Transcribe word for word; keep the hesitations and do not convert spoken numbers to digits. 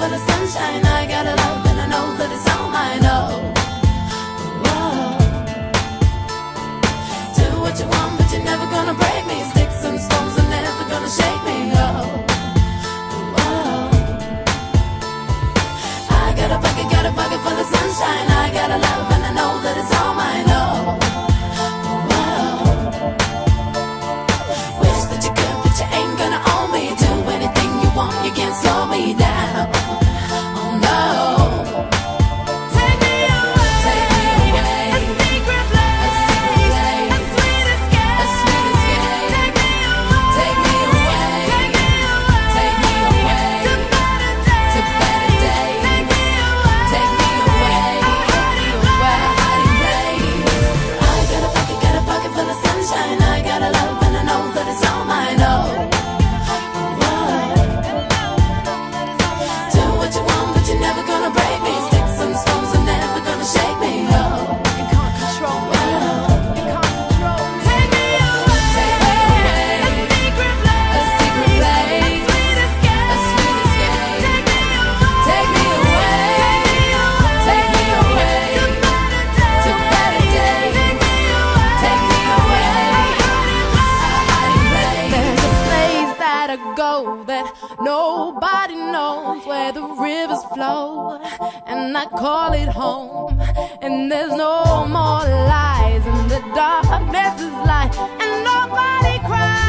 full of sunshine. I got a love and I know that it's all mine. Oh, whoa. Do what you want, but you're never gonna break me. Sticks and stones are never gonna shake me. Oh, whoa. I got a pocket, got a pocket full of sunshine. I got a love and I know that it's all mine. Oh, you can't slow me down. Oh no. Take me away. Take me away. A secret place. A secret place. A sweet escape. A sweet escape. Take me away. Take me away. Take me away. Take me away. To better days. To better days. Take me away. Take me away. A hiding place. A hiding place. I got a pocket, got a pocket full of sunshine. I got a love and I know that it's all mine. Oh. You're never gonna break me. Sticks and stones are never gonna shake me. Oh, you can't control me. You can't control me. Take me away. Take me away. A secret place. A secret place. A sweet escape. A sweet escape. Take me away. Take me away. Take me away. To better days. To better days. Take me away. A hiding place. There's a place that I go that nobody knows, where the rivers flow, and I call it home. And there's no more lies, and the darkness is light, and nobody cries.